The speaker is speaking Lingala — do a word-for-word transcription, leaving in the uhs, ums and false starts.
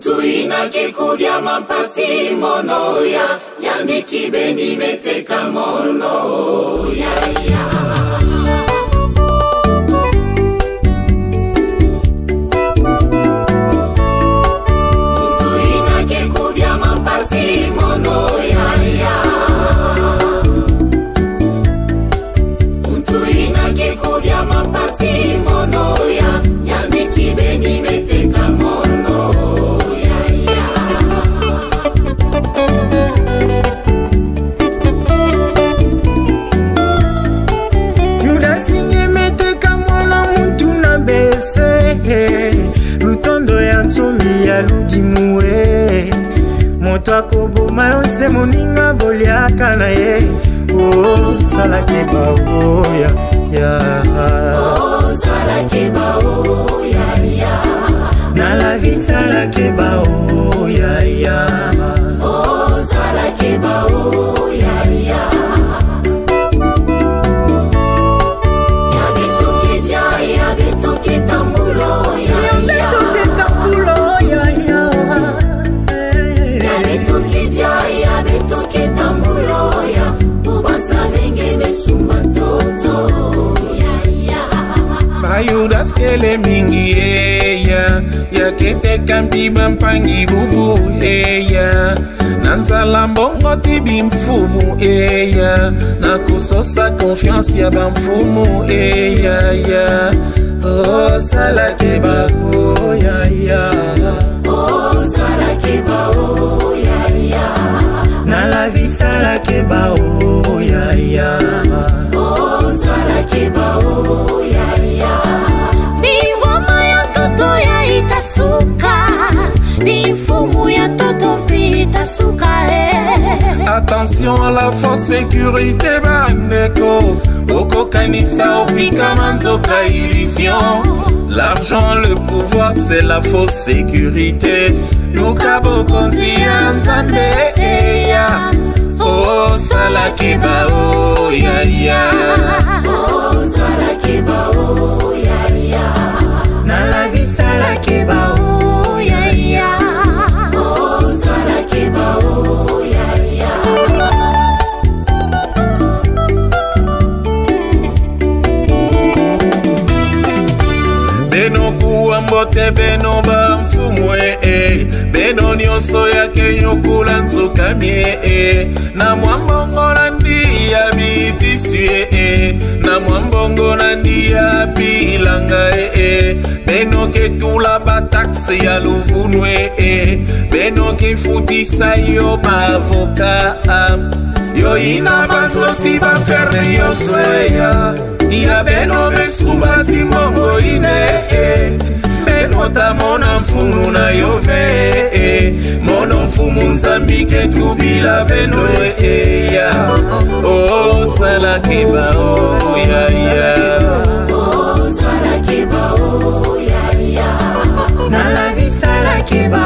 Muntu ina kikudia mampati mono ya Yandi kibeni meteka mono ya ya Muntu ina kikudia mampati mono ya ya Muntu ina kikudia mampati mono ya Yandi kibeni meteka mono Lutondo ya ntomi ya ludimue Moto akoboma yose moninga boliaka na ye Oh salake ba oh ya ya Oh salake ba oh ya ya Na la vie salake ba oh ya ya Oh salake ba oh ya ya Ya bitu kidia ya bitu kitambulo Ayudas kele mingi eya ya kete kampi bampangi bubu eya Nanzala mbongo tibi mfumu eya na kusosa confiance ya bamfumu eya ya Oh salake ba oh ya ya Oh salake ba oh ya ya Na la vie salake ba oh ya ya Oh salake ba oh ya ya Bivoma ya toto ya itasuka Bifumu ya toto pita suka eh Attention à la fausse sécurité bandeko Oko kanisa opika manzoka illusion L'argent, le pouvoir, c'est la fausse sécurité Lukabo konti anzambe eya Oh salake ba oh ya ya Oh salake ba oh ya ya Na la vie salake ba oh ya ya Oh salake ba oh ya ya Beno kuwa mbote beno ba mfumu e e Beno nyonso yake nyokula nzuka mie e Na mwambongo na ndiya bitisu e e Na mwambongo na ndiya bilanga e e Beno ketula bataksi ya luvunu e e Beno kefutisa yo bavoka Yo ina banzosi ba ferne yo soya Ya beno mesumba si mongo ine eh. Beno ta mona mfunu na yove eh. Mono mfumu nzambike tubila beno eh, ya Oh salake ba oh ya ya Oh salake ba oh ya ya Na la vie salake ba